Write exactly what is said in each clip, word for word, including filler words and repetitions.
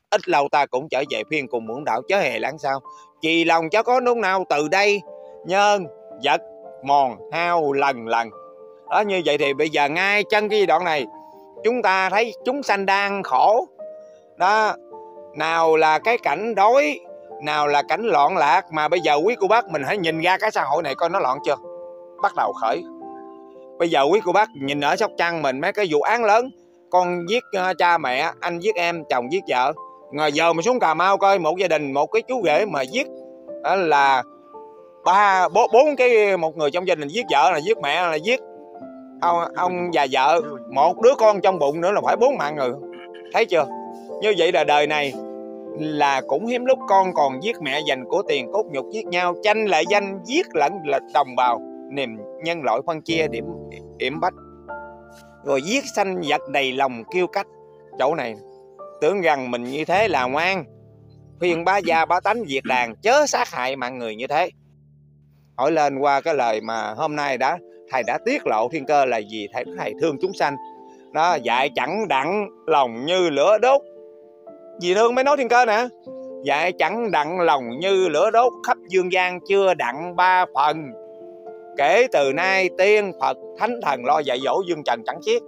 ít lâu ta cũng trở về phiên cùng muỗng đạo chớ hề lãng sao. Trì lòng chớ có lúc nào từ đây nhân vật mòn hao lần lần. Đó, như vậy thì bây giờ ngay chân cái giai đoạn này chúng ta thấy chúng sanh đang khổ đó, nào là cái cảnh đói, nào là cảnh loạn lạc. Mà bây giờ quý cô bác mình hãy nhìn ra cái xã hội này coi nó loạn chưa, bắt đầu khởi. Bây giờ quý cô bác nhìn ở Sóc Trăng mình mấy cái vụ án lớn, con giết uh, cha mẹ, anh giết em, chồng giết vợ. Ngồi giờ mà xuống Cà Mau coi một gia đình, một cái chú rể mà giết đó là ba bốn, bốn cái, một người trong gia đình giết vợ là giết mẹ là giết ông, ông và vợ, một đứa con trong bụng nữa là phải bốn mạng người. Thấy chưa? Như vậy là đời này là cũng hiếm lúc con còn giết mẹ dành của tiền cốt nhục giết nhau, tranh lại danh giết lẫn là đồng bào, niềm nhân loại phân chia điểm điểm bách, rồi giết sanh vật đầy lòng kiêu cách. Chỗ này tưởng rằng mình như thế là ngoan, khuyên bá gia bá tánh diệt đàn chớ sát hại mạng người như thế. Hỏi lên qua cái lời mà hôm nay đã thầy đã tiết lộ thiên cơ là gì? Thầy thầy thương chúng sanh đó, dạy chẳng đặng lòng như lửa đốt. Vì thương mới nói thiên cơ nè. Dạy chẳng đặng lòng như lửa đốt, khắp dương gian chưa đặng ba phần. Kể từ nay tiên Phật thánh thần lo dạy dỗ dương trần chẳng xiết.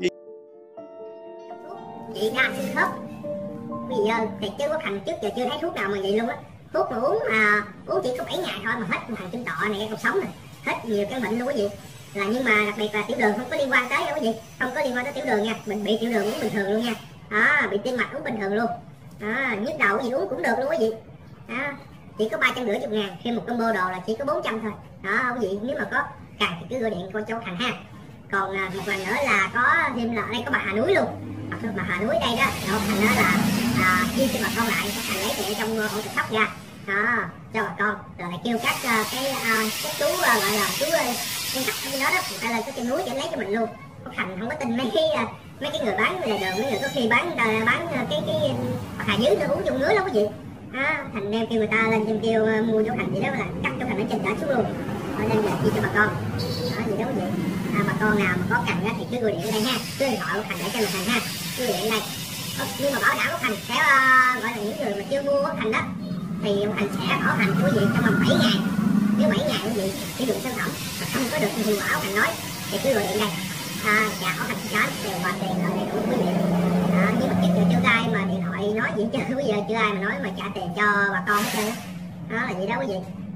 Chị đa sinh khớp. Bây giờ thì chứ có thành trước giờ chưa thấy thuốc nào mà vậy luôn á. Thuốc mà uống mà uống chỉ có bảy ngày thôi mà hết thằng chân tọ này cuộc sống rồi. Hết nhiều căn bệnh luôn quý vị. Là nhưng mà đặc biệt là tiểu đường không có liên quan tới đâu quý vị. Không có liên quan tới tiểu đường nha. Mình bị tiểu đường uống bình thường luôn nha. Đó, bị tim mạch uống bình thường luôn. Đó, nhức đầu gì uống cũng được luôn quý vị. Đó, chỉ có ba trăm rưỡi chục ngàn, khi một combo đồ là chỉ có bốn trăm thôi. Đó quý vị, nếu mà có cần thì cứ gọi điện qua cho Thành ha. Còn à, một lần nữa là có thêm là ở đây có bà Hà Núi luôn. Bà Hà Núi đây đó, đó Thành đó là à, chia cho bà con lại, Thành lấy tiền trong ổ trực sóc ra. Đó, cho bà con, rồi lại kêu các uh, cái uh, các chú uh, gọi là chú con tắc gì đó đó, người ta lên cái trên núi để lấy cho mình luôn. Có Thành không có tin mấy cái uh, mấy cái người bán lề đường, mấy người có khi bán uh, bán uh, cái cái bạc hà dưới nó uống trong núi lắm quý vị. À, Thành đem kêu người ta lên trên kêu uh, mua cho Thành gì đó là cắt cho Thành ở trên trở xuống luôn. Ở đây là chia cho bà con. Đó gì đó quý vị. À, bà con nào mà có cần á thì cứ gọi điện ở đây ha, cứ điện thoại của Thành để cho mình Thành ha, cứ điện đây. Nhưng mà bảo đảm của Thành sẽ uh, gọi là những người mà chưa mua của Thành đó thì Thành sẽ bảo hành của quý vị trong vòng bảy ngày. Nếu bảy ngày quý vị sử dụng sản phẩm mà không có được hiệu quả Thành nói thì cứ gọi điện đây. À, và bảo hành cái đều hoàn tiền rồi đầy đủ quý vị. À, nhưng mà trước giờ chưa ai mà điện thoại nói gì chứ bây giờ chưa ai mà nói mà trả tiền cho bà con hết trơn. Đó là gì đó quý vị.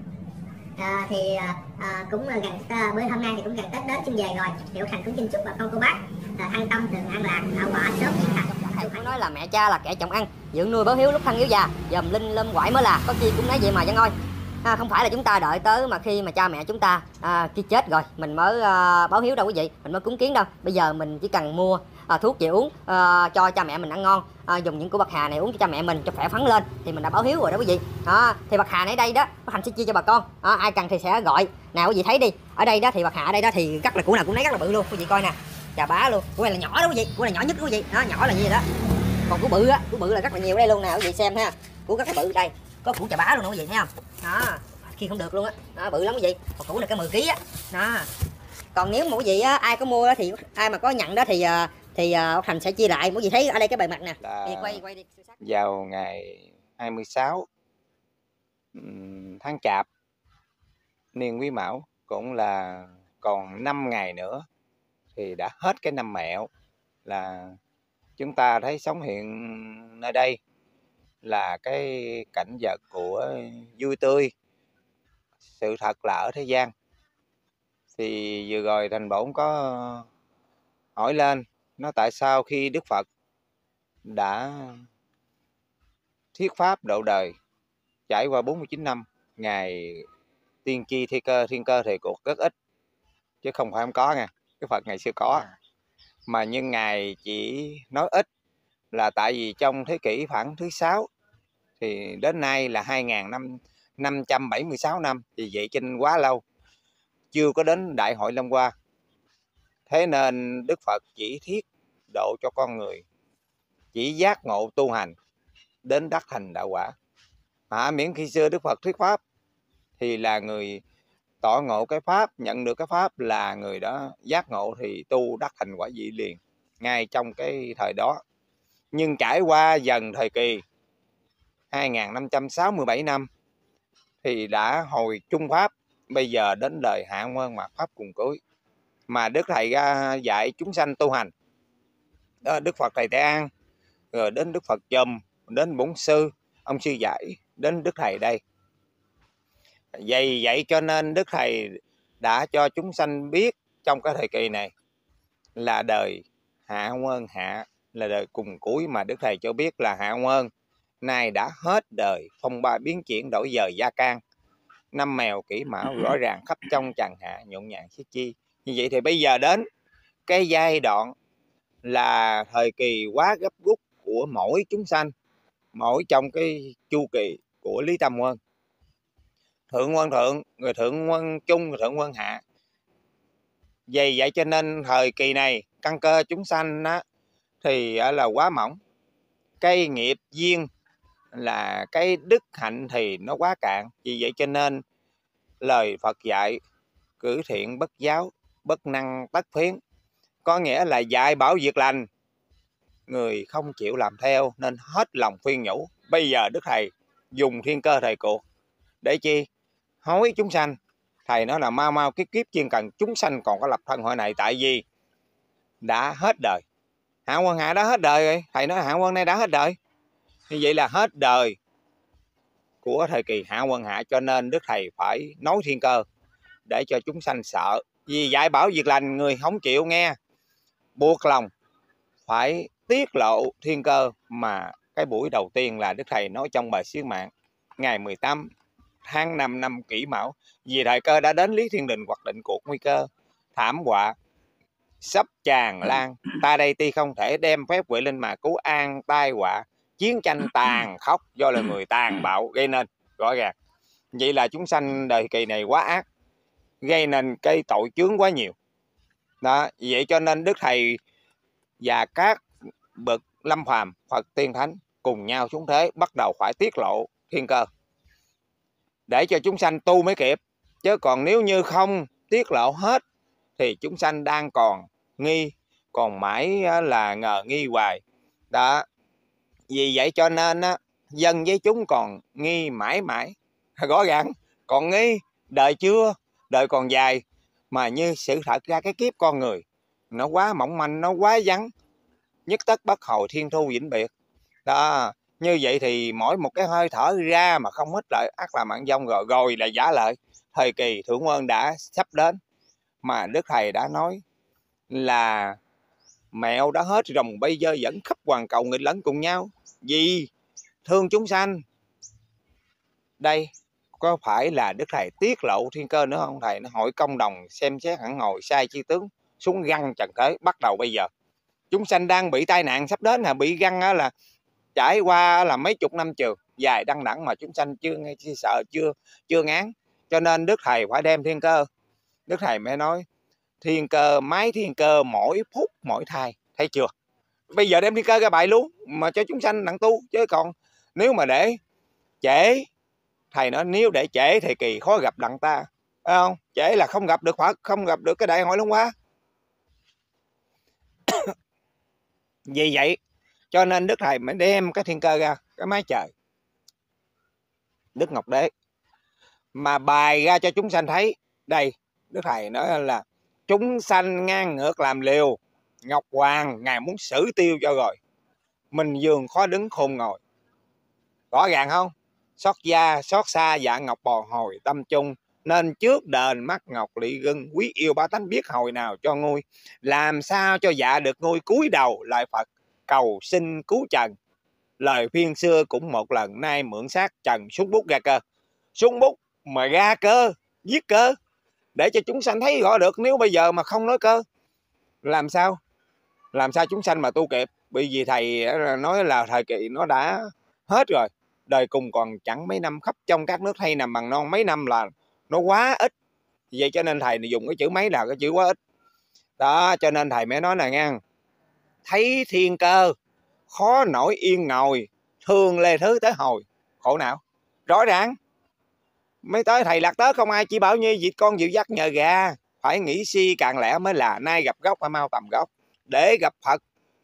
À, thì à, cũng gần à, bữa hôm nay thì cũng gần Tết đến xuân về rồi, thì Thành cũng xin chúc bà con cô bác à, an tâm thường an lạc, thảo quả sớm chiến thành. Thầy cũng nói là mẹ cha là kẻ chồng ăn, dưỡng nuôi báo hiếu lúc thân yếu già, dòm linh lâm quải mới là có chi cũng nói vậy mà dân ơi. À, không phải là chúng ta đợi tới mà khi mà cha mẹ chúng ta à, khi chết rồi mình mới à, báo hiếu đâu quý vị, mình mới cúng kiến đâu. Bây giờ mình chỉ cần mua à, thuốc về uống à, cho cha mẹ mình ăn ngon, à, dùng những củ bạc hà này uống cho cha mẹ mình cho khỏe phắn lên thì mình đã báo hiếu rồi đó quý vị. À, thì bạc hà này đây đó Thành sẽ chia cho bà con, à, ai cần thì sẽ gọi. Nào quý vị thấy đi, ở đây đó thì bạc hà ở đây đó thì cắt là củ nào cũng lấy rất là bự luôn quý vị coi nè, chà bá luôn. Củ này là nhỏ đó quý vị, củ này nhỏ nhất đó quý vị, đó nhỏ là như vậy đó. Còn củ bự á, củ bự là rất là nhiều ở đây luôn nè quý vị xem ha, củ rất là bự đây, có củ chà bá luôn nè quý vị thấy không? Đó, khi không được luôn á, đó, bự lắm quý vị. Còn củ này cái mười ký á, đó. Còn nếu mà quý vị á, ai có mua đó thì ai mà có nhận đó thì thì uh, Thành sẽ chia lại. Quý vị thấy ở đây cái bề mặt nè, thì quay quay đi. Vào ngày hai mươi sáu tháng Chạp niên Quý Mão, cũng là còn năm ngày nữa thì đã hết cái năm Mẹo. Là chúng ta thấy sống hiện nơi đây là cái cảnh vật của vui tươi, sự thật là ở thế gian. Thì vừa rồi Thành Bổn có hỏi lên, nó tại sao khi Đức Phật đã thuyết pháp độ đời trải qua bốn mươi chín năm, Ngài tiên tri thiên cơ thiên cơ thì cuộc rất ít, chứ không phải không có nha. Đức Phật ngày xưa có, mà nhưng Ngài chỉ nói ít là tại vì trong thế kỷ khoảng thứ sáu thì đến nay là hai nghìn năm trăm bảy mươi sáu năm, thì vậy trên quá lâu chưa có đến Đại hội Long Hoa. Thế nên Đức Phật chỉ thiết độ cho con người, chỉ giác ngộ tu hành đến đắc thành đạo quả. Mà miễn khi xưa Đức Phật thuyết pháp thì là người tỏ ngộ cái pháp, nhận được cái pháp là người đó giác ngộ thì tu đắc thành quả vị liền ngay trong cái thời đó. Nhưng trải qua dần thời kỳ hai nghìn năm trăm sáu mươi bảy năm thì đã hồi Trung Pháp, bây giờ đến đời Hạ Nguyên mạt Pháp cùng cuối mà Đức Thầy ra dạy chúng sanh tu hành. Đó, Đức Phật Thầy Tây An, rồi đến Đức Phật Chùm, đến Bổn Sư, ông Sư Giải, đến Đức Thầy đây. Vậy vậy cho nên Đức Thầy đã cho chúng sanh biết trong cái thời kỳ này là đời Hạ Nguyên Hạ, là đời cùng cuối, mà Đức Thầy cho biết là Hạ Nguyên nay đã hết đời, phong ba biến chuyển đổi giờ gia can, năm mèo kỷ mão rõ ràng khắp trong trần hạ, nhộn nhàng xiết chi. Như vậy thì bây giờ đến cái giai đoạn là thời kỳ quá gấp rút của mỗi chúng sanh, mỗi trong cái chu kỳ của Lý Tam Quân, thượng quân thượng, người thượng quân trung, người thượng quân hạ. Vì vậy cho nên thời kỳ này căn cơ chúng sanh á, thì là quá mỏng, cái nghiệp duyên là cái đức hạnh thì nó quá cạn. Vì vậy cho nên lời Phật dạy cử thiện bất giáo, bất năng tất phiến, có nghĩa là dạy bảo việc lành, người không chịu làm theo nên hết lòng khuyên nhủ. Bây giờ Đức Thầy dùng thiên cơ thời cuộc để chi? Hối chúng sanh. Thầy nói là mau mau kiếp kiếp chuyên cần chúng sanh còn có lập thân hội này, tại vì đã hết đời. Hạ Quân Hạ đã hết đời rồi. Thầy nói Hạ Quân này đã hết đời. Như vậy là hết đời của thời kỳ Hạ Quân Hạ, cho nên Đức Thầy phải nói thiên cơ để cho chúng sanh sợ. Vì dạy bảo việc lành người không chịu nghe, buộc lòng phải tiết lộ thiên cơ. Mà cái buổi đầu tiên là Đức Thầy nói trong bài Siêu Mạng ngày mười tám tháng năm năm Kỷ Mão, vì thời cơ đã đến, Lý Thiên Đình hoặc định cuộc nguy cơ thảm họa sắp tràn lan, ta đây tuy không thể đem phép huệ linh mà cứu an tai họa, chiến tranh tàn khốc do là người tàn bạo gây nên. Rõ ràng vậy là chúng sanh đời kỳ này quá ác, gây nên cái tội chướng quá nhiều đó. Vậy cho nên Đức Thầy và các bậc lâm phàm, Phật tiên thánh cùng nhau xuống thế, bắt đầu phải tiết lộ thiên cơ để cho chúng sanh tu mới kịp. Chứ còn nếu như không tiết lộ hết thì chúng sanh đang còn nghi, còn mãi là ngờ nghi hoài đó. Vì vậy cho nên á, dân với chúng còn nghi mãi mãi, rõ ràng còn nghi. Đời chưa, đời còn dài, mà như sự thật ra cái kiếp con người nó quá mỏng manh, nó quá vắng, nhất tất bất hồi, thiên thu vĩnh biệt đó. Như vậy thì mỗi một cái hơi thở ra mà không hít lại ắt là mạng vong, rồi rồi là giả lợi. Thời kỳ thượng quân đã sắp đến, mà Đức Thầy đã nói là mẹo đã hết, rồng bây giờ dẫn khắp hoàn cầu nghịch lẫn cùng nhau vì thương chúng sanh. Đây có phải là Đức Thầy tiết lộ thiên cơ nữa không? Thầy nó hội công đồng xem xét hẳn ngồi sai chi tướng xuống găng trần thế. Bắt đầu bây giờ chúng sanh đang bị tai nạn sắp đến, là bị găng là trải qua là mấy chục năm trường dài đăng đẳng mà chúng sanh chưa nghe, chưa sợ, chưa chưa ngán. Cho nên Đức Thầy phải đem thiên cơ. Đức Thầy mới nói thiên cơ, máy thiên cơ mỗi phút mỗi thai. Thấy chưa? Bây giờ đem thiên cơ ra bài luôn mà cho chúng sanh nặng tu. Chứ còn nếu mà để trễ, Thầy nói nếu để trễ thì kỳ khó gặp đặng ta, phải không? Trễ là không gặp được Phật, không gặp được cái đại hội Long Hoa. Vì vậy cho nên Đức Thầy mới đem cái thiên cơ ra, cái mái trời Đức Ngọc Đế, mà bài ra cho chúng sanh thấy. Đây Đức Thầy nói là chúng sanh ngang ngược làm liều, Ngọc Hoàng Ngài muốn xử tiêu cho rồi, mình giường khó đứng khôn ngồi. Rõ ràng không? Xót da xót xa dạ ngọc bò hồi tâm chung, nên trước đền mắt ngọc lị gân, quý yêu ba tánh biết hồi nào cho nguôi. Làm sao cho dạ được nguôi, cúi đầu lại Phật cầu xin cứu trần. Lời phiên xưa cũng một lần, nay mượn xác trần súng bút ra cơ. Súng bút mà ra cơ, viết cơ để cho chúng sanh thấy rõ được. Nếu bây giờ mà không nói cơ, làm sao làm sao chúng sanh mà tu kịp? Bởi vì Thầy nói là thời kỳ nó đã hết rồi, đời cùng còn chẳng mấy năm, khắp trong các nước hay nằm bằng non mấy năm là nó quá ít. Vậy cho nên Thầy dùng cái chữ mấy là cái chữ quá ít đó. Cho nên Thầy mới nói là nghe, thấy thiên cơ khó nổi yên ngồi, thương lê thứ tới hồi khổ não. Rõ ràng mới tới Thầy lạc tớ không ai chỉ bảo như vịt con dịu dắt nhờ gà, phải nghĩ si càng lẽ mới là nay gặp gốc phải mau tầm gốc. Để gặp Phật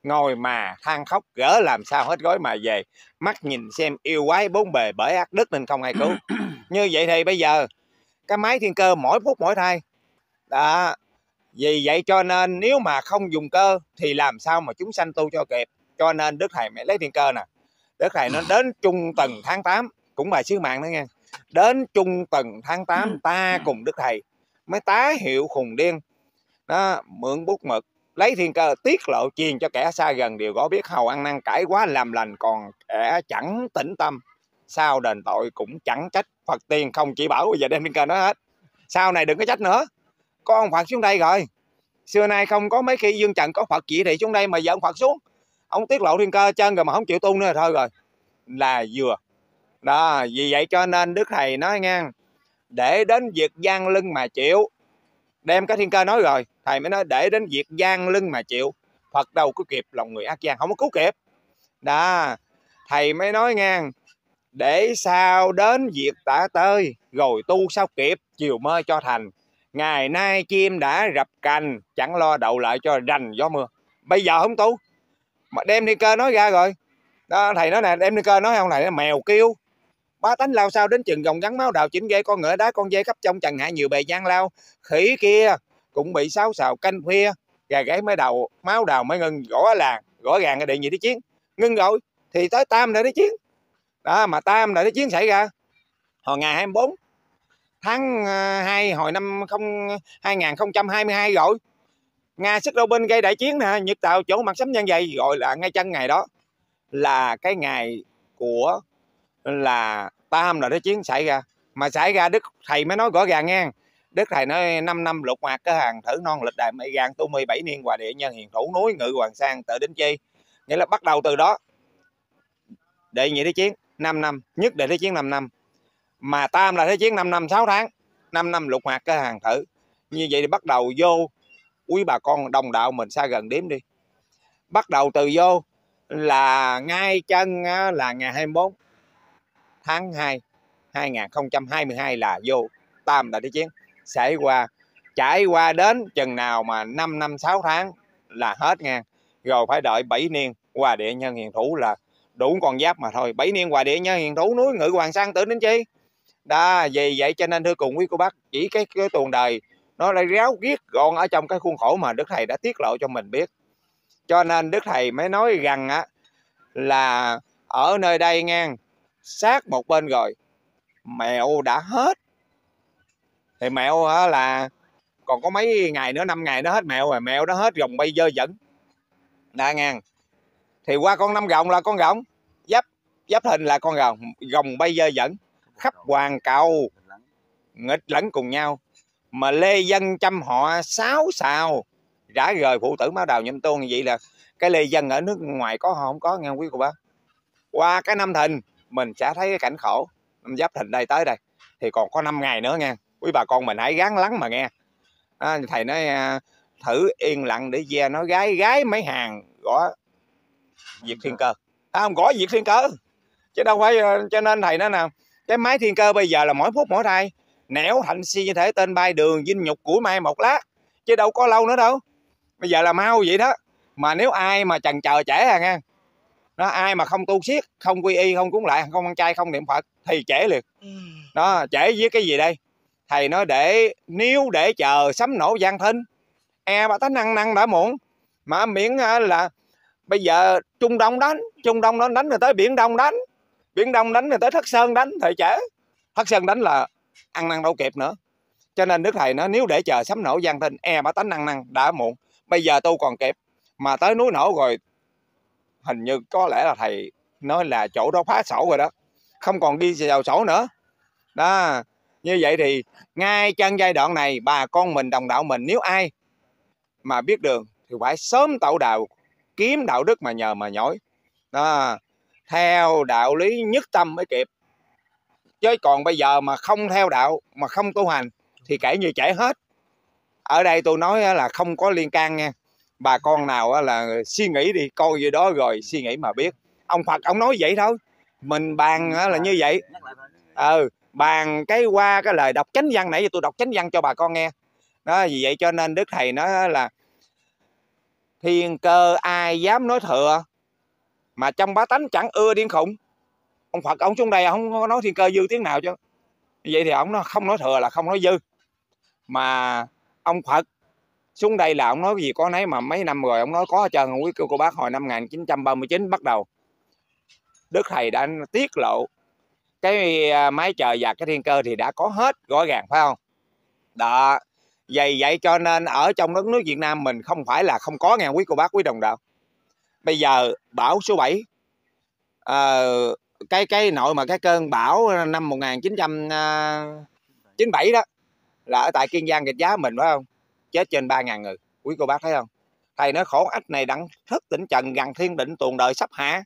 ngồi mà than khóc gỡ làm sao hết gói mà về, mắt nhìn xem yêu quái bốn bề bởi ác đức nên không ai cứu. Như vậy thì bây giờ cái máy thiên cơ mỗi phút mỗi thay đó, vì vậy cho nên nếu mà không dùng cơ thì làm sao mà chúng sanh tu cho kịp. Cho nên Đức Thầy mới lấy thiên cơ nè. Đức Thầy nó đến trung tuần tháng tám, cũng bài sứ mạng đó nghe, đến trung tuần tháng tám ta cùng Đức Thầy mới tá hiệu khùng điên đó, mượn bút mực lấy thiên cơ tiết lộ truyền cho kẻ xa gần đều có biết, hầu ăn năn cải quá làm lành, còn kẻ chẳng tĩnh tâm sao đền tội cũng chẳng trách. Phật tiên không chỉ bảo bây giờ đem thiên cơ nói hết, sau này đừng có trách nữa, có ông Phật xuống đây rồi. Xưa nay không có mấy khi dương trần có Phật chỉ thị xuống đây mà giờ ông Phật xuống, ông tiết lộ thiên cơ chân rồi mà không chịu tu nữa thôi rồi là vừa đó. Vì vậy cho nên Đức Thầy nói ngang, để đến việc gian lưng mà chịu, đem cái thiên cơ nói rồi Thầy mới nói để đến việc gian lưng mà chịu, Phật đâu có kịp lòng người ác gian, không có cứu kịp đó. Thầy mới nói ngang, để sao đến việc tả tơi rồi tu sao kịp, chiều mơ cho thành, ngày nay chim đã rập cành chẳng lo đậu lại cho rành gió mưa. Bây giờ không tu mà đem thiên cơ nói ra rồi đó. Thầy nói nè, đem thiên cơ nói không này, mèo kêu bá tánh lao sao đến chừng gồng gắn máu đào chỉnh ghê, con ngựa đá con dê khắp trong trần hại nhiều bề gian lao, khỉ kia cũng bị sáu xào canh khuya, gà gáy mới đầu máu đào mới ngưng. Rõ là rõ ràng cái đệ nhị thế chiến ngưng rồi thì tới tam đại thế chiến đó. Mà tam đại thế chiến xảy ra hồi ngày hai mươi bốn tháng hai hồi năm hai nghìn không trăm hai mươi hai rồi. Nga sức đâu binh gây đại chiến nè, Nhật Tàu chỗ mặt sấm nhân dày, gọi là ngay chân ngày đó là cái ngày của là tam đại thế chiến xảy ra. Mà xảy ra Đức Thầy mới nói rõ ràng nghe, Đức Thầy nói năm năm lục mạc cái hàng thử non lịch đại mây gan tu mười bảy niên hòa địa nhân hiền thủ núi ngự hoàng sang tự đến chi, nghĩa là bắt đầu từ đó đệ nhị thế chiến năm năm, nhất đệ thế chiến năm năm, mà tam là thế chiến năm năm sáu tháng, năm năm lục mạc cái hàng thử. Như vậy thì bắt đầu vô quý bà con đồng đạo mình xa gần đếm đi, bắt đầu từ vô là ngay chân là ngày hai mươi bốn tháng hai hai nghìn không trăm hai mươi hai là vô tam đại thế chiến xảy qua, trải qua đến chừng nào mà năm năm sáu tháng là hết nha, rồi phải đợi bảy niên hòa địa nhân hiền thủ là đủ con giáp mà thôi. Bảy niên hòa địa nhân hiền thủ núi ngự hoàng sang tự đến chi đó. Vì vậy cho nên thưa cùng quý cô bác, chỉ cái, cái tuần đời nó lại ráo riết gọn ở trong cái khuôn khổ mà Đức Thầy đã tiết lộ cho mình biết. Cho nên Đức Thầy mới nói rằng á là ở nơi đây ngang sát một bên rồi mẹo đã hết, thì mẹo là còn có mấy ngày nữa, năm ngày nó hết mẹo rồi, mẹo nó hết gồng bay dơ dẫn đã ngang. Thì qua con năm gồng là con gồng giáp giáp hình là con gồng gồng bay dơ dẫn khắp hoàn cầu nghịch lẫn cùng nhau, mà lê dân trăm họ sáu xào rã rời phụ tử máu đào nhâm tuôn. Như vậy là cái lê dân ở nước ngoài có không có nghe quý cô bác. Qua cái năm thìn mình sẽ thấy cái cảnh khổ, năm giáp thìn đây tới đây thì còn có năm ngày nữa nha quý bà con mình, hãy gắng lắng mà nghe à. Thầy nói thử yên lặng để ve nó gái gái mấy hàng gõ diệt thiên cơ à, không gõ diệt thiên cơ chứ đâu phải. Cho nên thầy nói nào, cái máy thiên cơ bây giờ là mỗi phút mỗi thay, nẻo thành si như thể tên bay đường dinh nhục củi mai một lát, chứ đâu có lâu nữa đâu. Bây giờ là mau vậy đó. Mà nếu ai mà chần chờ trễ à nghe, nó ai mà không tu siết, không quy y, không cúng lại, không ăn chay, không niệm Phật thì trễ liền đó. Trễ với cái gì đây? Thầy nói để nếu để chờ sấm nổ giang thinh e bà tánh năng năng đã muộn. Mà miễn là bây giờ Trung Đông đánh, Trung Đông nó đánh rồi tới Biển Đông đánh, Biển Đông đánh rồi tới Thất Sơn đánh thì trễ. Thất Sơn đánh là ăn năn đâu kịp nữa. Cho nên Đức Thầy nói nếu để chờ sấm nổ giang thinh e bà tánh năng năng đã muộn. Bây giờ tu còn kịp, mà tới núi nổ rồi hình như có lẽ là thầy nói là chỗ đó phá sổ rồi đó, không còn đi vào sổ nữa đó. Như vậy thì ngay chân giai đoạn này bà con mình đồng đạo mình nếu ai mà biết đường thì phải sớm tậu đạo kiếm đạo đức mà nhờ mà nhỏi đó, theo đạo lý nhất tâm mới kịp. Chứ còn bây giờ mà không theo đạo mà không tu hành thì kể như trễ hết. Ở đây tôi nói là không có liên can nha, bà con nào là suy nghĩ đi, coi gì đó rồi suy nghĩ mà biết. Ông Phật ông nói vậy thôi, mình bàn là như vậy. Ừ, bàn cái qua cái lời đọc chánh văn, nãy giờ tôi đọc chánh văn cho bà con nghe đó. Vì vậy cho nên Đức Thầy nói là Thiên cơ ai dám nói thừa, mà trong bá tánh chẳng ưa điên khùng. Ông Phật ông xuống đây không có nói thiên cơ dư tiếng nào chứ. Vậy thì ông nó không nói thừa là không nói dư. Mà ông Phật xuống đây là ông nói cái gì có nấy, mà mấy năm rồi ông nói có hết trơn. Quý cô, cô bác, hồi năm một nghìn chín trăm ba mươi chín bắt đầu Đức Thầy đã tiết lộ cái mái trời và cái thiên cơ thì đã có hết rõ ràng, phải không? Đó, vậy vậy cho nên ở trong đất nước Việt Nam mình không phải là không có nghe quý cô bác, quý đồng đạo. Bây giờ bão số bảy, à, cái cái nội mà cái cơn bão năm một nghìn chín trăm chín mươi bảy đó là ở tại Kiên Giang, Gạch Giá mình, phải không? Chết trên ba ngàn người, quý cô bác thấy không? Thầy nói khổ ách này đặng thức tỉnh trần, gần thiên định tuồng đời sắp hạ.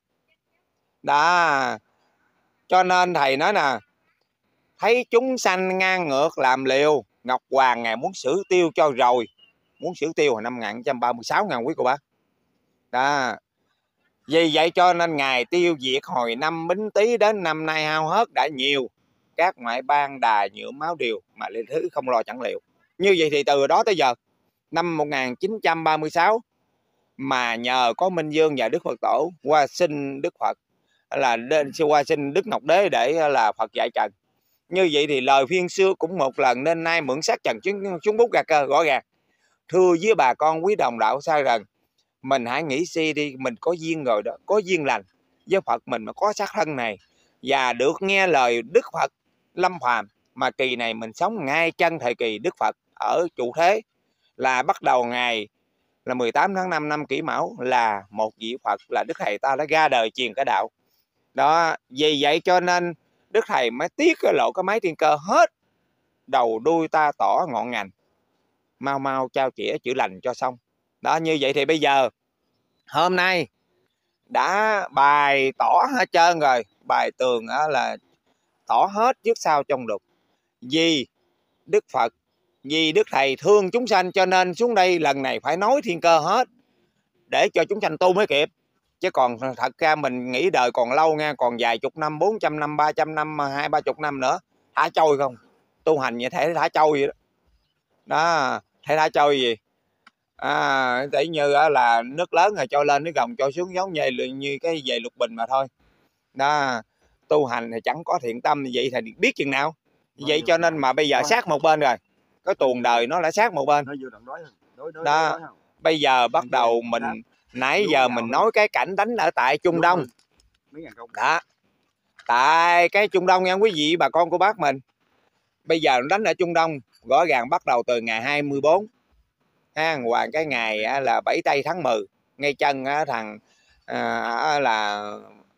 Đó, cho nên thầy nói nè, thấy chúng sanh ngang ngược làm liều, Ngọc Hoàng ngài muốn xử tiêu cho rồi. Muốn xử tiêu hồi năm một nghìn chín trăm ba mươi sáu ngàn quý cô bác. Đó, vì vậy cho nên ngài tiêu diệt hồi năm Bính Tý đến năm nay hao hớt đã nhiều. Các ngoại bang đà nhuộm máu điều, mà lên thứ không lo chẳng liệu. Như vậy thì từ đó tới giờ, năm một nghìn chín trăm ba mươi sáu mà nhờ có Minh Vương và Đức Phật Tổ qua xin Đức Phật, là qua xin Đức Ngọc Đế để là Phật dạy trần. Như vậy thì lời phiên xưa cũng một lần, nên nay mượn xác trần xuống bút ra cơ rõ ràng. Thưa với bà con quý đồng đạo sai rằng, mình hãy nghĩ si đi, mình có duyên rồi đó, có duyên lành với Phật mình mà có xác thân này, và được nghe lời Đức Phật lâm phàm, mà kỳ này mình sống ngay chân thời kỳ Đức Phật ở trụ thế, là bắt đầu ngày là mười tám tháng năm năm Kỷ Mão, là một vị Phật, là Đức Thầy ta đã ra đời truyền cái đạo. Đó, vì vậy cho nên Đức Thầy mới tiết cái lộ cái máy thiên cơ hết đầu đuôi ta tỏ ngọn ngành, mau mau trao chĩa chữ lành cho xong. Đó, như vậy thì bây giờ hôm nay đã bài tỏ hết trơn rồi, bài tường là tỏ hết trước sau trong đục. Vì Đức Phật, vì Đức Thầy thương chúng sanh cho nên xuống đây lần này phải nói thiên cơ hết để cho chúng sanh tu mới kịp. Chứ còn thật ra mình nghĩ đời còn lâu nha, còn vài chục năm, bốn trăm năm, ba trăm năm, hai ba chục năm nữa thả trôi không? Tu hành như thể thả trôi vậy đó. Đó, thể thả trôi gì? À, tỷ như là nước lớn rồi cho lên, nước gồng cho xuống, giống như, như cái về lục bình mà thôi. Đó, tu hành thì chẳng có thiện tâm, vậy thì biết chừng nào. Vậy cho nên mà bây giờ sát một bên rồi, cái tuồng đời nó đã sát một bên. Đó, bây giờ bắt đầu mình nãy giờ mình nói cái cảnh đánh ở tại Trung Đông. Đó, tại cái Trung Đông nha quý vị bà con của bác mình. Bây giờ đánh ở Trung Đông rõ ràng bắt đầu từ ngày hai mươi bốn ha, hoàng cái ngày là bảy tây tháng mười, ngay chân thằng à, là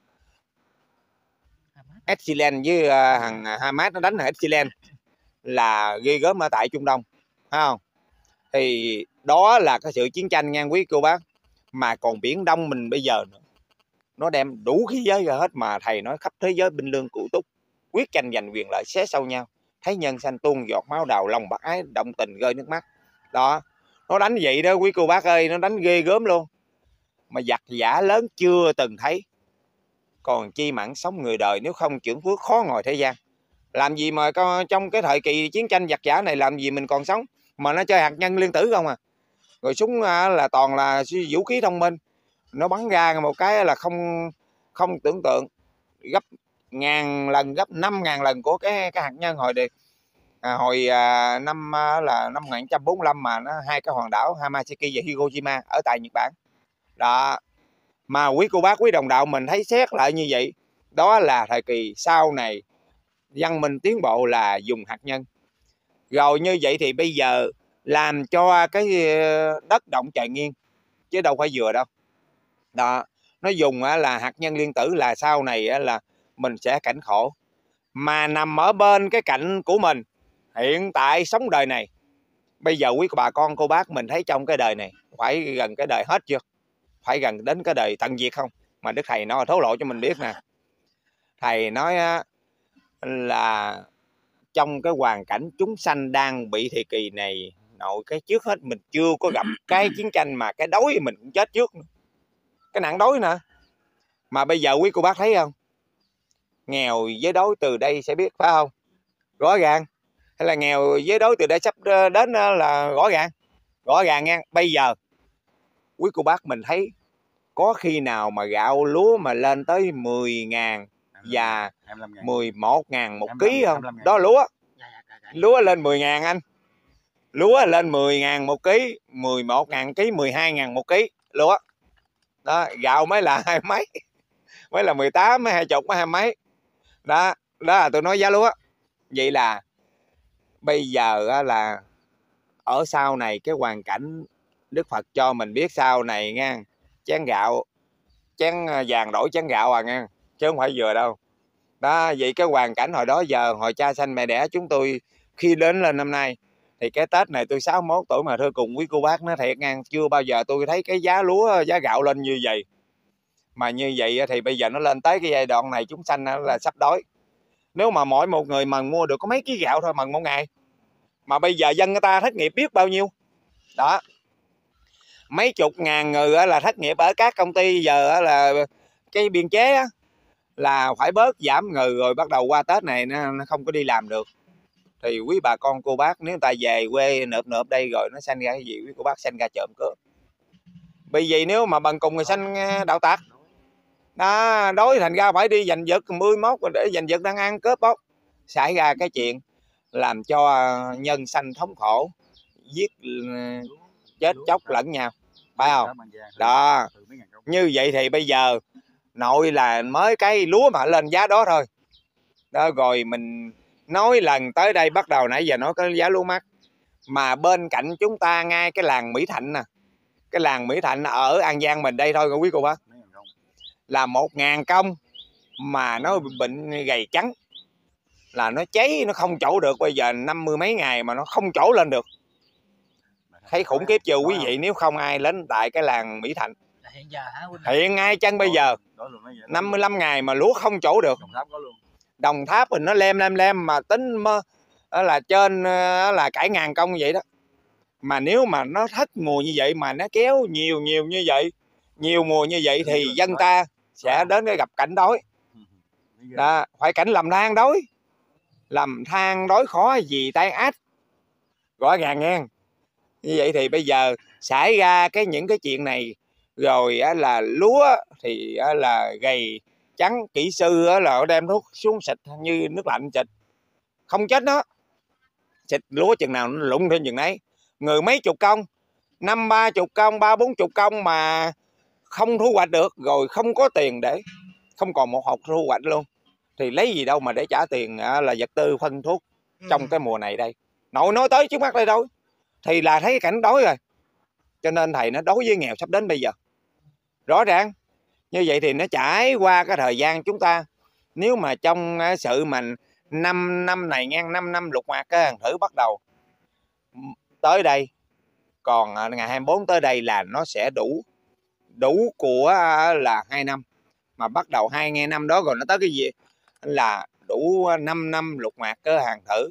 Excellent với thằng Hamas nó đánh thằng Excellent là ghi gớm ở tại Trung Đông, phải không? Thì đó là cái sự chiến tranh nha quý cô bác. Mà còn Biển Đông mình bây giờ nó đem đủ khí giới ra hết, mà thầy nói khắp thế giới binh lương cụ túc, quyết tranh giành quyền lợi xé sâu nhau, thấy nhân sanh tuôn giọt máu đào, lòng bác ái động tình rơi nước mắt. Đó, nó đánh vậy đó quý cô bác ơi, nó đánh ghê gớm luôn, mà giặc giả lớn chưa từng thấy. Còn chi mặn sống người đời, nếu không trưởng phước khó ngồi thế gian. Làm gì mà trong cái thời kỳ chiến tranh giặc giả này làm gì mình còn sống, mà nó chơi hạt nhân liên tử không à. Rồi súng là toàn là vũ khí thông minh, nó bắn ra một cái là không không tưởng tượng, gấp ngàn lần, gấp năm ngàn lần của cái cái hạt nhân hồi đi à, hồi à, năm là năm một nghìn chín trăm bốn mươi lăm mà nó hai cái hòn đảo Hamasaki và Hiroshima ở tại Nhật Bản. Đó, mà quý cô bác quý đồng đạo mình thấy xét lại như vậy, đó là thời kỳ sau này văn minh tiến bộ là dùng hạt nhân. Rồi như vậy thì bây giờ làm cho cái đất động trời nghiêng, chứ đâu phải vừa đâu. Đó, nó dùng là hạt nhân liên tử là sau này là mình sẽ cảnh khổ. Mà nằm ở bên cái cạnh của mình hiện tại sống đời này, bây giờ quý bà con cô bác mình thấy trong cái đời này phải gần cái đời hết chưa? Phải gần đến cái đời tận diệt không? Mà Đức Thầy nó thấu lộ cho mình biết nè. Thầy nói là trong cái hoàn cảnh chúng sanh đang bị thời kỳ này, nội cái trước hết mình chưa có gặp cái chiến tranh mà cái đói mình cũng chết trước nữa. Cái nạn đói nữa. Mà bây giờ quý cô bác thấy không? Nghèo với đói từ đây sẽ biết, phải không? Rõ ràng. Hay là nghèo với đói từ đây sắp đến là rõ ràng. Rõ ràng nha. Bây giờ quý cô bác mình thấy có khi nào mà gạo lúa mà lên tới mười ngàn và mười một ngàn một ký không? Đó lúa. Lúa lên mười ngàn anh. Lúa lên mười ngàn một ký, mười một ngàn ký, mười hai ngàn một ký lúa. Đó, gạo mới là hai mấy. Mới là mười tám, mới hai chục, mới hai mấy. Đó, đó là tôi nói giá lúa. Vậy là bây giờ là ở sau này cái hoàn cảnh Đức Phật cho mình biết sau này nha, chén gạo, chén vàng đổi chén gạo à nha, chứ không phải vừa đâu. Đó, vậy cái hoàn cảnh hồi đó giờ, hồi cha sanh mẹ đẻ chúng tôi khi đến lên năm nay, thì cái Tết này tôi sáu mươi mốt tuổi mà thưa cùng quý cô bác nói thiệt nha, chưa bao giờ tôi thấy cái giá lúa, giá gạo lên như vậy. Mà như vậy thì bây giờ nó lên tới cái giai đoạn này chúng sanh là sắp đói. Nếu mà mỗi một người mà mua được có mấy ký gạo thôi mần một ngày, mà bây giờ dân người ta thất nghiệp biết bao nhiêu. Đó, mấy chục ngàn người là thất nghiệp ở các công ty giờ là cái biên chế á, là phải bớt giảm người rồi bắt đầu qua Tết này nó, nó không có đi làm được. Thì quý bà con cô bác nếu người ta về quê nộp nộp đây rồi nó sanh ra cái gì quý cô bác sanh ra trộm cướp. Bởi vì nếu mà bằng cùng người sanh đạo tặc đó, đối thành ra phải đi giành giật mươi mốt để giành giật đang ăn cướp bóc, xảy ra cái chuyện làm cho nhân sanh thống khổ, giết chết chóc lẫn nhau, phải không? Đó, như vậy thì bây giờ nội là mới cái lúa mà lên giá đó thôi. Đó, rồi mình nói lần tới đây bắt đầu nãy giờ nói cái giá lúa mắc. Mà bên cạnh chúng ta ngay cái làng Mỹ Thạnh nè, cái làng Mỹ Thạnh ở An Giang mình đây thôi quý cô bác, là một ngàn công mà nó bệnh gầy trắng, là nó cháy nó không trổ được. Bây giờ năm mươi mấy ngày mà nó không trổ lên được. Thấy khủng khiếp chưa quý vị? Nếu không ai đến tại cái làng Mỹ Thạnh hiện giờ hả huynh? Hiện ngay chân bây giờ năm mươi lăm ngày mà lúa không trổ được. Đồng Tháp có luôn. Đồng Tháp mình nó lem lem lem mà tính mơ, là trên là cải ngàn công vậy đó. Mà nếu mà nó thất mùa như vậy mà nó kéo nhiều nhiều như vậy, nhiều mùa như vậy thì dân ta sẽ đến cái gặp cảnh đói. Đó, phải cảnh lầm than đói. Lầm than đói khó gì tai ách. Rõ ràng nghe. Như vậy thì bây giờ xảy ra cái những cái chuyện này rồi á, là lúa thì á, là gầy trắng, kỹ sư á, là đem thuốc xuống xịt như nước lạnh xịt không chết nó, xịt lúa chừng nào nó lụng thêm chừng đấy. Người mấy chục công, năm ba chục công, ba bốn chục công mà không thu hoạch được, rồi không có tiền để, không còn một hột thu hoạch luôn, thì lấy gì đâu mà để trả tiền à, là vật tư phân thuốc trong cái mùa này đây. Nội nói tới trước mắt đây đâu thì là thấy cảnh đói rồi. Cho nên thầy nó đối với nghèo sắp đến bây giờ. Rõ ràng như vậy thì nó trải qua cái thời gian chúng ta, nếu mà trong sự mình năm năm này ngang năm năm lục ngoạc cái hàng thử bắt đầu tới đây, còn ngày hai mươi bốn tới đây là nó sẽ đủ đủ của là hai năm, mà bắt đầu hai nghe năm đó rồi nó tới cái gì là đủ năm năm lục ngoạc cái hàng thử.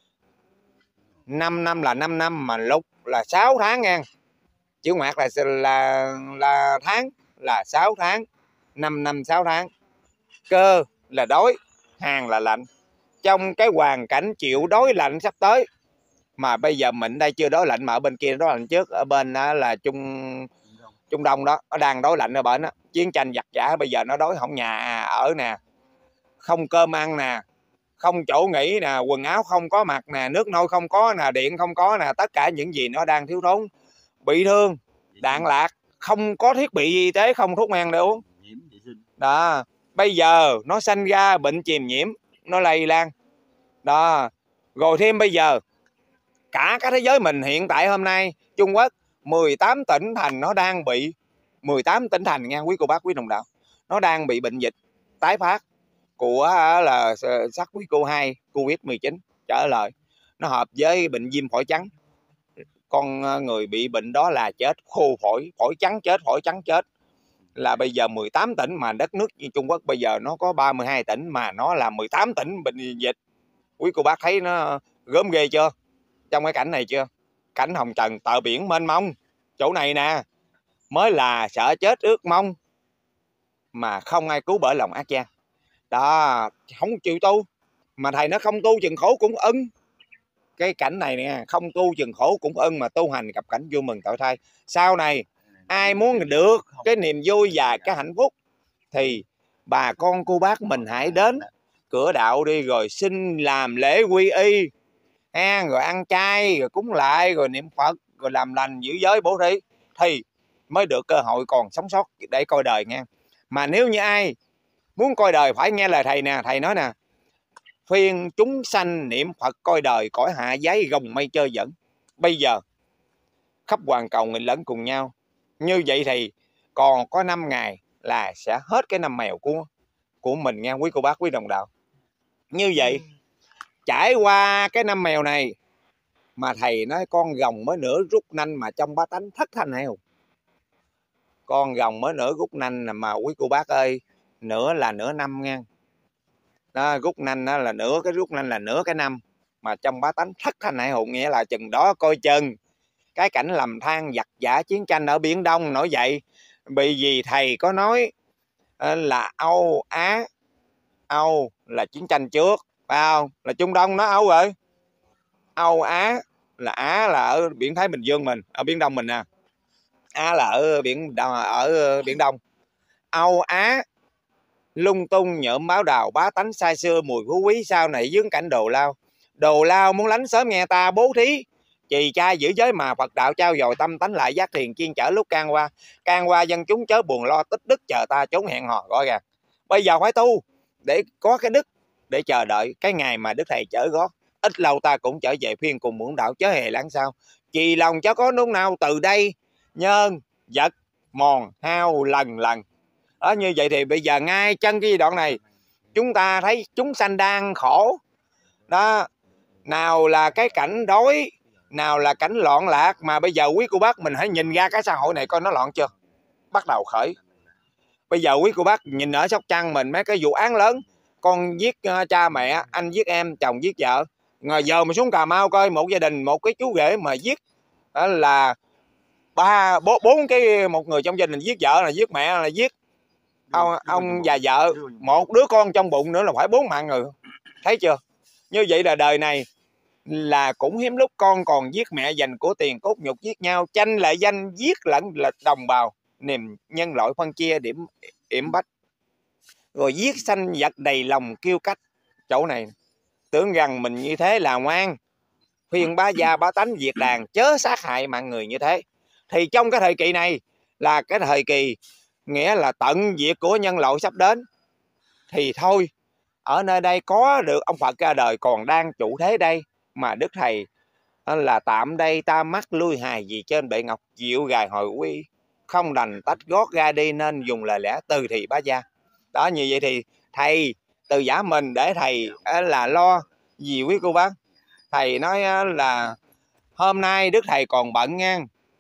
Năm năm là năm năm mà lục là sáu tháng nha, chữ ngoạc là là là tháng là sáu tháng, năm năm sáu tháng. Cơ là đói, hàng là lạnh. Trong cái hoàn cảnh chịu đói lạnh sắp tới, mà bây giờ mình đây chưa đói lạnh mà ở bên kia đói lạnh trước, ở bên đó là Trung Trung Đông đó, nó đang đói lạnh ở bên đó. Chiến tranh giặc giã bây giờ nó đói không nhà ở nè, không cơm ăn nè, không chỗ nghỉ nè, quần áo không có mặc nè, nước nôi không có nè, điện không có nè, tất cả những gì nó đang thiếu thốn. Bị thương, đạn lạc, không có thiết bị y tế, không thuốc men để uống. Đó, bây giờ nó sanh ra bệnh truyền nhiễm, nó lây lan. Đó, rồi thêm bây giờ cả cái thế giới mình hiện tại hôm nay, Trung Quốc mười tám tỉnh thành nó đang bị, mười tám tỉnh thành nha quý cô bác quý đồng đạo, nó đang bị bệnh dịch tái phát của là SARS-xê o vê hai, Covid mười chín trở lại. Nó hợp với bệnh viêm phổi trắng. Con người bị bệnh đó là chết khô phổi, phổi trắng chết, phổi trắng chết. Là bây giờ mười tám tỉnh, mà đất nước như Trung Quốc bây giờ nó có ba mươi hai tỉnh mà nó là mười tám tỉnh bệnh dịch. Quý cô bác thấy nó gớm ghê chưa? Trong cái cảnh này chưa? Cảnh hồng trần tờ biển mênh mông. Chỗ này nè mới là sợ chết ướt mông mà không ai cứu bởi lòng ác gian. Đó, không chịu tu. Mà thầy nó không tu chừng khổ cũng ưng. Cái cảnh này nè, không tu chừng khổ cũng ưng, mà tu hành gặp cảnh vui mừng tội thay. Sau này ai muốn được cái niềm vui và cái hạnh phúc thì bà con cô bác mình hãy đến cửa đạo đi, rồi xin làm lễ quy y ha, rồi ăn chay, rồi cúng lại, rồi niệm Phật, rồi làm lành giữ giới bố thí thì mới được cơ hội còn sống sót để coi đời nha. Mà nếu như ai muốn coi đời phải nghe lời thầy nè, thầy nói nè: khuyên chúng sanh niệm Phật coi đời, cõi hạ giấy gồng mây chơi dẫn. Bây giờ khắp hoàn cầu nghịch lẫn cùng nhau, như vậy thì còn có năm ngày là sẽ hết cái năm mèo của của mình nha quý cô bác, quý đồng đạo. Như vậy trải qua cái năm mèo này mà thầy nói con rồng mới nửa rút nanh mà trong bá tánh thất thanh heo. Con rồng mới nửa rút nanh mà quý cô bác ơi, nửa là nửa năm nha. Đó, rút nanh đó là nửa cái rút nanh là nửa cái năm, mà trong bá tánh thất thanh hải hùng, nghĩa là chừng đó coi chừng cái cảnh lầm than giặc giả chiến tranh ở Biển Đông nổi dậy. Bởi vì thầy có nói là Âu Á, Âu là chiến tranh trước, phải không? Là Trung Đông nó Âu rồi. Âu Á là Á là ở biển Thái Bình Dương mình, ở Biển Đông mình nè. Á là ở biển ở Biển Đông. Âu Á lung tung nhộm báo đào, bá tánh sai xưa mùi phú quý, sau này dướng cảnh đồ lao. Đồ lao muốn lánh sớm nghe ta bố thí, trì trai giữ giới mà Phật đạo trao dồi tâm tánh lại giác thiền chuyên chở lúc can qua. Can qua dân chúng chớ buồn lo, tích đức chờ ta trốn hẹn hò. Rõ ràng bây giờ phải tu để có cái đức, để chờ đợi cái ngày mà đức thầy chở gót. Ít lâu ta cũng trở về phiên cùng muộn đạo chớ hề lãng sao. Trì lòng chớ có lúc nào từ đây nhân vật mòn hao lần lần. Đó, như vậy thì bây giờ ngay chân cái giai đoạn này chúng ta thấy chúng sanh đang khổ đó, nào là cái cảnh đói, nào là cảnh loạn lạc. Mà bây giờ quý cô bác mình hãy nhìn ra cái xã hội này coi nó loạn chưa, bắt đầu khởi. Bây giờ quý cô bác nhìn ở Sóc Trăng mình mấy cái vụ án lớn, con giết uh, cha mẹ, anh giết em, chồng giết vợ. Ngồi giờ mà xuống Cà Mau coi một gia đình, một cái chú rể mà giết đó là ba bốn, bốn cái, một người trong gia đình giết vợ là giết mẹ là giết ông, ông và vợ, một đứa con trong bụng nữa là phải bốn mạng người. Thấy chưa? Như vậy là đời này là cũng hiếm lúc con còn giết mẹ dành của tiền cốt nhục giết nhau, tranh lại danh giết lẫn là đồng bào, niềm nhân loại phân chia điểm yểm bách, rồi giết sanh vật đầy lòng kêu cách. Chỗ này tưởng rằng mình như thế là ngoan, khuyên bá gia bá tánh diệt đàn chớ sát hại mạng người như thế. Thì trong cái thời kỳ này là cái thời kỳ nghĩa là tận diệt của nhân loại sắp đến. Thì thôi, ở nơi đây có được ông Phật ra đời còn đang chủ thế đây, mà đức thầy là tạm đây ta mắc lui hài gì trên bệ ngọc, dịu gài hồi quy, không đành tách gót ra đi nên dùng lời lẽ từ thì bá gia. Đó, như vậy thì thầy từ giả mình để thầy là lo gì quý cô bác. Thầy nói là hôm nay đức thầy còn bận nha,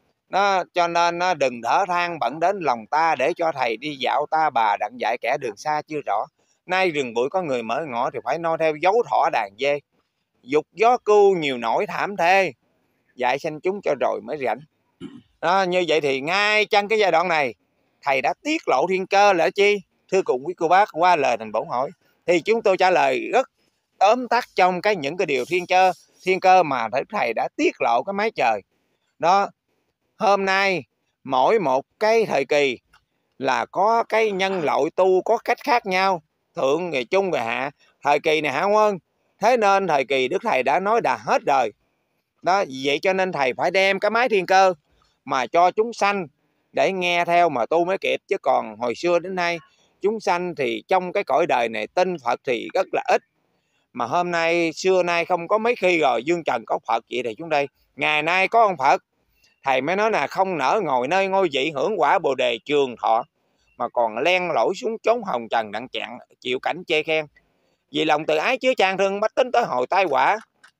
nó cho nên nó đừng thở than bận đến lòng ta, để cho thầy đi dạo ta bà đặng dạy kẻ đường xa chưa rõ. Nay rừng bụi có người mở ngõ thì phải noi theo dấu thỏ đàn dê, dục gió cưu nhiều nỗi thảm thê, dạy sanh chúng cho rồi mới rảnh. Đó, như vậy thì ngay trong cái giai đoạn này thầy đã tiết lộ thiên cơ là chi? Thưa cùng quý cô bác, qua lời thành bổn hỏi thì chúng tôi trả lời rất tóm tắt trong cái những cái điều thiên cơ thiên cơ mà thầy đã tiết lộ cái mái trời đó. Hôm nay mỗi một cái thời kỳ là có cái nhân loại tu có cách khác nhau, thượng ngày trung về hạ. Thời kỳ này hạ hơn, thế nên thời kỳ đức thầy đã nói đã hết đời đó. Vậy cho nên thầy phải đem cái máy thiên cơ mà cho chúng sanh để nghe theo mà tu mới kịp. Chứ còn hồi xưa đến nay chúng sanh thì trong cái cõi đời này tin Phật thì rất là ít. Mà hôm nay xưa nay không có mấy khi rồi dương trần có Phật, vậy thì chúng đây ngày nay có ông Phật. Thầy mới nói là không nỡ ngồi nơi ngôi vị hưởng quả bồ đề trường thọ, mà còn len lỏi xuống chốn hồng trần đặng chặn chịu cảnh chê khen. Vì lòng từ ái chứa chan thương bách tính tới hồi tai quả.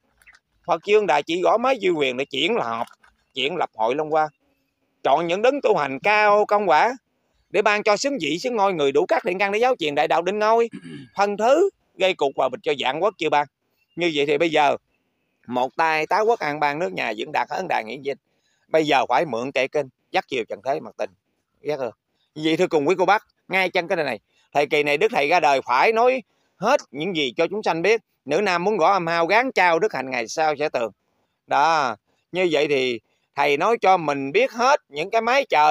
Phật dương đại chỉ gõ mấy dư quyền để chuyển là họp, chuyển lập hội Long Hoa, chọn những đấng tu hành cao công quả để ban cho xứng vị xứng ngôi người đủ các thiện căn để giáo truyền đại đạo định ngôi. Phân thứ gây cục hòa bình cho vạn quốc chưa ban. Như vậy thì bây giờ một tay tá quốc an ban nước nhà dưỡng đạt ấn đàn hiển vinh, bây giờ phải mượn kệ kinh dắt chiều trần thế mặt tình. Ghét không? Vậy thưa cùng quý cô bác, ngay chân cái này này thời kỳ này đức thầy ra đời phải nói hết những gì cho chúng sanh biết. Nữ nam muốn gõ âm hao gán trao đức hạnh ngày sau sẽ tường đó. Như vậy thì thầy nói cho mình biết hết những cái mái trời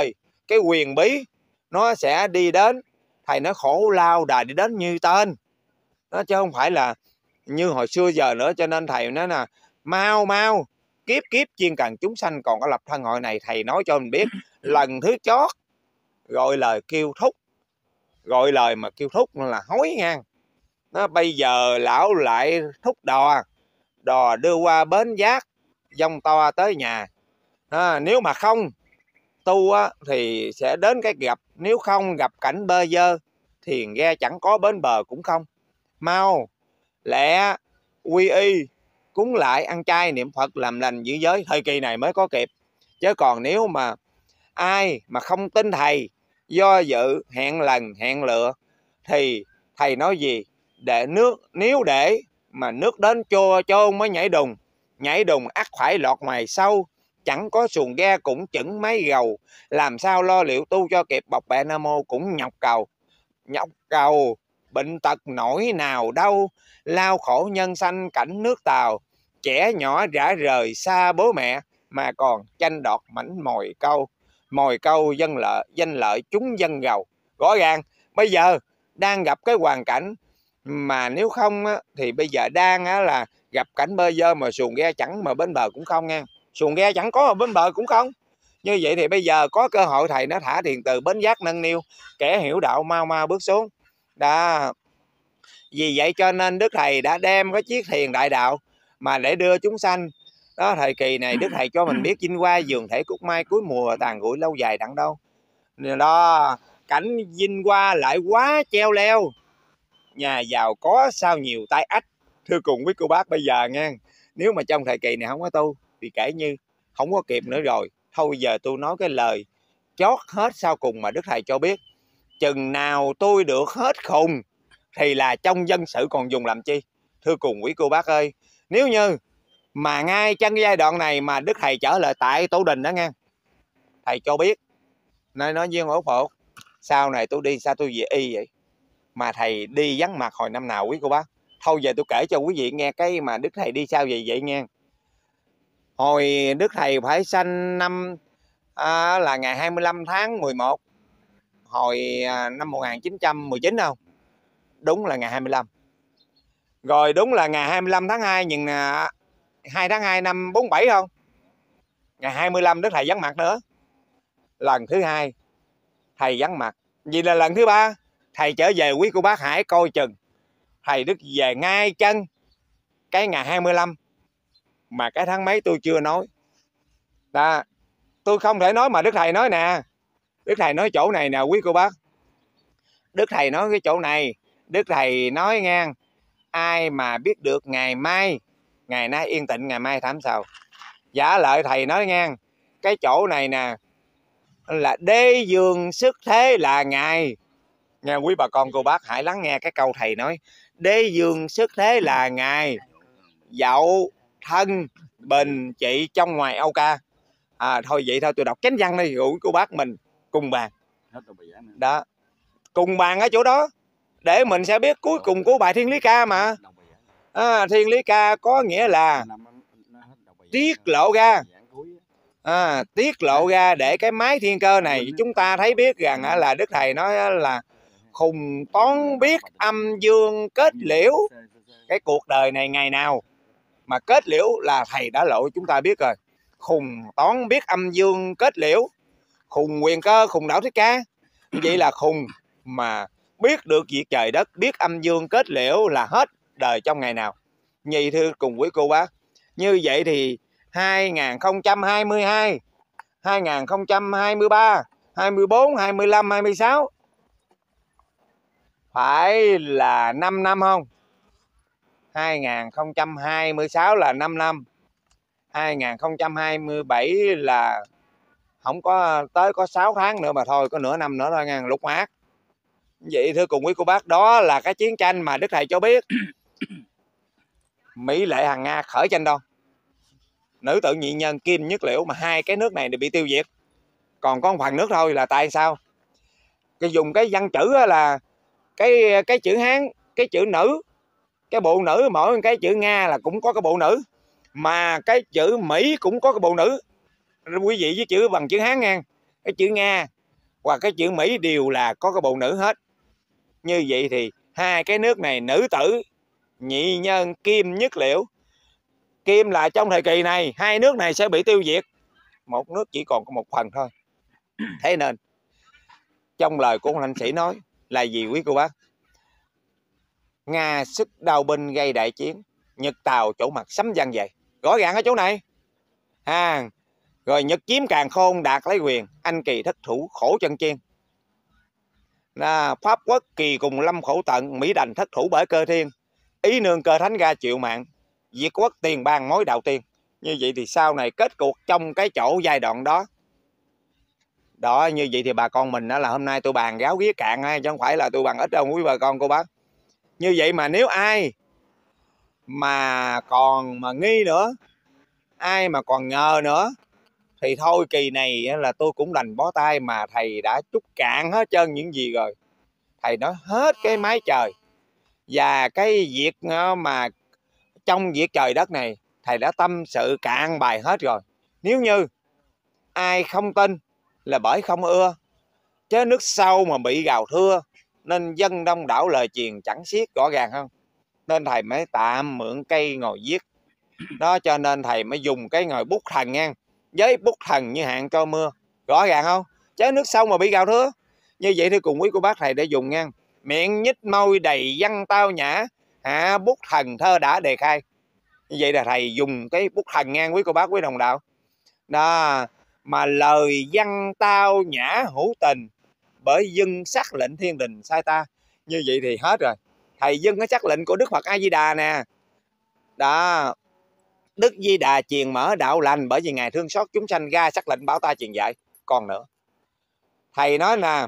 cái quyền bí nó sẽ đi đến, thầy nói khổ lao đà đi đến như tên đó, chứ không phải là như hồi xưa giờ nữa. Cho nên thầy nói là mau mau kiếp kiếp chuyên cần chúng sanh còn có lập thân hội này. Thầy nói cho mình biết lần thứ chót gọi lời kêu thúc, gọi lời mà kêu thúc là hối ngang. Nó bây giờ lão lại thúc đò, đò đưa qua bến Giác, dông to tới nhà. À, nếu mà không tu á, thì sẽ đến cái gặp, nếu không gặp cảnh bơ vơ thì ghe chẳng có bến bờ cũng không. Mau lẹ quy y cúng lại ăn chay niệm Phật làm lành giữ giới, thời kỳ này mới có kịp. Chứ còn nếu mà ai mà không tin thầy, do dự hẹn lần hẹn lựa, thì thầy nói gì để nước, nếu để mà nước đến chô chôn mới nhảy đùng, nhảy đùng ắt phải lọt ngoài sâu, chẳng có xuồng ghe cũng chững mấy gầu, làm sao lo liệu tu cho kịp, bọc bẹ Nam Mô cũng nhọc cầu. Nhọc cầu bệnh tật nổi nào đâu, lao khổ nhân sanh cảnh nước Tàu, trẻ nhỏ rã rời xa bố mẹ, mà còn tranh đoạt mảnh mồi câu, mồi câu dân lợi, danh lợi chúng dân giàu. Rõ ràng bây giờ đang gặp cái hoàn cảnh mà nếu không á, thì bây giờ đang á, là gặp cảnh bơ vơ mà xuồng ghe chẳng mà bến bờ cũng không nha, xuồng ghe chẳng có mà bến bờ cũng không. Như vậy thì bây giờ có cơ hội thầy nó thả thiền từ bến Giác nâng niu, kẻ hiểu đạo mau mau bước xuống đó. Vì vậy cho nên Đức Thầy đã đem cái chiếc thuyền đại đạo mà để đưa chúng sanh đó. Thời kỳ này Đức Thầy cho mình biết vinh hoa dường thể cúc mai cuối mùa tàn gũi lâu dài đặng đâu đó. Cảnh vinh hoa lại quá treo leo, nhà giàu có sao nhiều tai ách. Thưa cùng quý cô bác bây giờ nha, nếu mà trong thời kỳ này không có tu thì kể như không có kịp nữa rồi. Thôi giờ tôi nói cái lời chót hết sau cùng mà Đức Thầy cho biết, chừng nào tôi được hết khùng thì là trong dân sự còn dùng làm chi. Thưa cùng quý cô bác ơi, nếu như mà ngay trong giai đoạn này mà Đức Thầy trở lại tại Tổ Đình đó nha, thầy cho biết nói nói với ổ phột, sau này tôi đi sao tôi về y vậy mà thầy đi vắng mặt hồi năm nào quý cô bác. Thôi giờ tôi kể cho quý vị nghe cái mà Đức Thầy đi sao vậy vậy nha. Hồi Đức Thầy phải sanh năm à, là ngày hai mươi lăm tháng mười một hồi à, năm một nghìn chín trăm mười chín không? Đúng là ngày hai mươi lăm. Rồi đúng là ngày hai mươi lăm tháng hai, nhưng à, hai tháng hai năm bốn bảy không? Ngày hai mươi lăm Đức Thầy vắng mặt nữa. Lần thứ hai thầy vắng mặt. Vì là lần thứ ba thầy trở về, quý cô bác hãy coi chừng. Thầy Đức về ngay chân cái ngày hai mươi lăm mà cái tháng mấy tôi chưa nói. Đó, tôi không thể nói mà Đức Thầy nói nè. Đức Thầy nói chỗ này nè quý cô bác. Đức Thầy nói cái chỗ này, Đức Thầy nói ngang, ai mà biết được ngày mai, ngày nay yên tĩnh, ngày mai thảm sầu. Giả lợi thầy nói ngang, cái chỗ này nè là đế dương sức thế là ngày. Nghe quý bà con cô bác hãy lắng nghe cái câu thầy nói, đế dương sức thế là ngày, dậu thân bình trị trong ngoài Âu Ca. À, thôi vậy thôi tôi đọc chánh văn đi rồi cô bác mình cùng bàn đó, cùng bàn ở chỗ đó để mình sẽ biết cuối cùng của bài Thiên Lý Ca mà. À, Thiên Lý Ca có nghĩa là tiết lộ ra, à, tiết lộ ra để cái máy thiên cơ này chúng ta thấy biết rằng là Đức Thầy nói là khùng toán biết âm dương kết liễu. Cái cuộc đời này ngày nào mà kết liễu là thầy đã lộ chúng ta biết rồi. Khùng toán biết âm dương kết liễu, khùng quyền cơ, khùng đạo Thích Ca. Vậy là khùng mà biết được việc trời đất, biết âm dương kết liễu là hết đời trong ngày nào. Vậy thưa cùng quý cô bác, như vậy thì hai nghìn không trăm hai mươi hai, hai nghìn không trăm hai mươi ba, hai mươi bốn, hai mươi lăm, hai mươi sáu phải là năm năm không? hai nghìn không trăm hai mươi sáu là năm năm, hai nghìn không trăm hai mươi bảy là không có tới, có sáu tháng nữa mà thôi, có nửa năm nữa thôi nha, lúc mát. Vậy thưa cùng quý cô bác, đó là cái chiến tranh mà Đức Thầy cho biết. Mỹ Lệ Hằng Nga khởi tranh đâu, nữ tự nhị nhân kim nhất liễu, mà hai cái nước này đều bị tiêu diệt, còn có một phần nước thôi. Là tại sao? Cái dùng cái văn chữ là cái cái chữ Hán, cái chữ nữ, cái bộ nữ, mỗi cái chữ Nga là cũng có cái bộ nữ, mà cái chữ Mỹ cũng có cái bộ nữ. Quý vị với chữ bằng chữ Hán nha, cái chữ Nga hoặc cái chữ Mỹ đều là có cái bộ nữ hết. Như vậy thì hai cái nước này nữ tử nhị nhân kim nhất liễu. Kim là trong thời kỳ này hai nước này sẽ bị tiêu diệt, một nước chỉ còn có một phần thôi. Thế nên trong lời của ông Lãnh Sĩ nói là gì quý cô bác? Nga sức đao binh gây đại chiến, Nhật Tàu chỗ mặt sấm vang dậy. Rõ ràng ở chỗ này. À, rồi Nhật chiếm càn khôn đạt lấy quyền, Anh kỳ thất thủ khổ chân chiên. À, Pháp quốc kỳ cùng lâm khổ tận, Mỹ đành thất thủ bởi cơ thiên. Ý nương cơ thánh ra chịu mạng, Việt quốc tiền bang mối đạo tiên. Như vậy thì sau này kết cuộc trong cái chỗ giai đoạn đó. Đó, như vậy thì bà con mình đó là hôm nay tôi bàn gáo ghía cạn hay chứ không phải là tôi bàn ít đâu quý bà con cô bác. Như vậy mà nếu ai mà còn mà nghi nữa, ai mà còn ngờ nữa thì thôi kỳ này là tôi cũng đành bó tay, mà thầy đã trút cạn hết trơn những gì rồi. Thầy nói hết cái mái trời và cái việc mà trong việc trời đất này thầy đã tâm sự cạn bài hết rồi. Nếu như ai không tin là bởi không ưa, chứ nước sâu mà bị gào thưa nên dân đông đảo lời truyền chẳng xiết, rõ ràng không? Nên thầy mới tạm mượn cây ngồi viết đó, cho nên thầy mới dùng cái ngòi bút thần nha, với bút thần như hạn cho mưa, rõ ràng không? Chứ nước sâu mà bị gào thưa. Như vậy thì cùng quý cô bác thầy đã dùng nha, miệng nhích môi đầy văn tao nhã, hạ bút thần thơ đã đề khai. Như vậy là thầy dùng cái bút thần ngang quý cô bác quý đồng đạo đó, mà lời văn tao nhã hữu tình, bởi dâng sắc lệnh thiên đình sai ta. Như vậy thì hết rồi. Thầy dâng cái sắc lệnh của Đức Phật A Di Đà nè đó, Đức Di Đà truyền mở đạo lành, bởi vì ngài thương xót chúng sanh ra sắc lệnh bảo ta truyền dạy. Còn nữa thầy nói là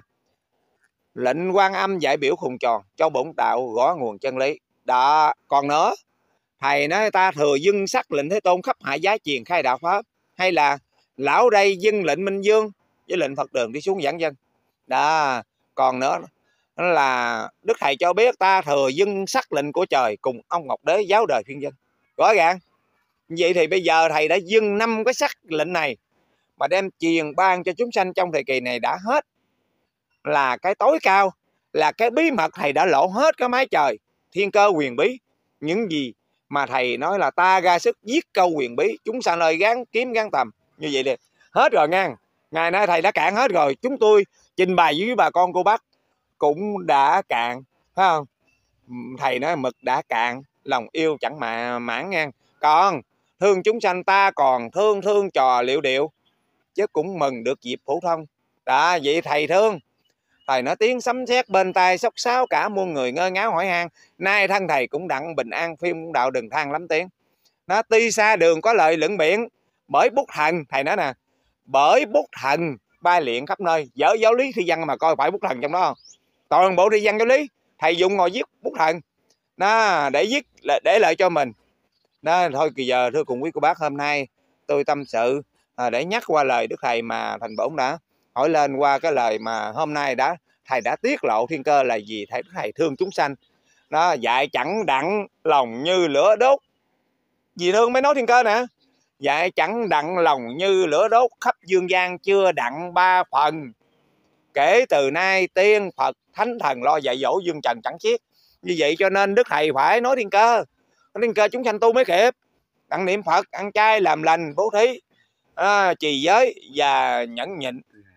lệnh Quan Âm dạy biểu khùng tròn, cho bổn đạo gõ nguồn chân lý đó. Còn nữa thầy nói ta thừa dâng sắc lệnh Thế Tôn khắp hạ giá truyền khai đạo pháp, hay là lão đây dâng lệnh Minh Dương với lệnh Phật Đường đi xuống giảng dân đó. Còn nữa là Đức Thầy cho biết ta thừa dâng sắc lệnh của trời cùng ông Ngọc Đế giáo đời phiên dân, rõ ràng. Vậy thì bây giờ thầy đã dâng năm cái sắc lệnh này mà đem truyền ban cho chúng sanh trong thời kỳ này đã hết, là cái tối cao, là cái bí mật thầy đã lộ hết cái mái trời thiên cơ quyền bí. Những gì mà thầy nói là ta ra sức viết câu quyền bí, chúng sanh ơi gán kiếm gán tầm, như vậy đi hết rồi nha. Ngày nay thầy đã cạn hết rồi, chúng tôi trình bày với bà con cô bác cũng đã cạn, phải không? Thầy nói mực đã cạn, lòng yêu chẳng mà mãn ngang. Còn thương chúng sanh ta còn thương thương trò liệu điệu, chứ cũng mừng được dịp phổ thông. Đó, vậy thầy thương. Thầy nói tiếng sấm sét bên tai sóc sáo, cả muôn người ngơ ngáo hỏi han. Nay thân thầy cũng đặng bình an, phim đạo đừng than lắm tiếng. Nó tuy xa đường có lời lưỡng biển, bởi bút thần, thầy nói nè, bởi bút thần bay luyện khắp nơi. Dở giáo lý thi văn mà coi phải bút thần trong đó không? Toàn bộ thi văn giáo lý thầy dùng ngồi viết bút thần đó, để viết để lại cho mình đó. Thôi kỳ giờ thưa cùng quý cô bác, hôm nay tôi tâm sự à, để nhắc qua lời Đức Thầy mà thành bổn đã hỏi lên, qua cái lời mà hôm nay đã thầy đã tiết lộ thiên cơ là gì. Thầy thầy thương chúng sanh đó, dạy chẳng đặng lòng như lửa đốt. Vì thương mới nói thiên cơ nè, dạy chẳng đặng lòng như lửa đốt, khắp dương gian chưa đặng ba phần. Kể từ nay tiên Phật thánh thần lo dạy dỗ dương trần chẳng xiết. Như vậy cho nên Đức Thầy phải nói thiên cơ, nói thiên cơ chúng sanh tu mới kịp. Đặng niệm Phật, ăn chay làm lành, bố thí, à, trì giới và nhẫn nhịn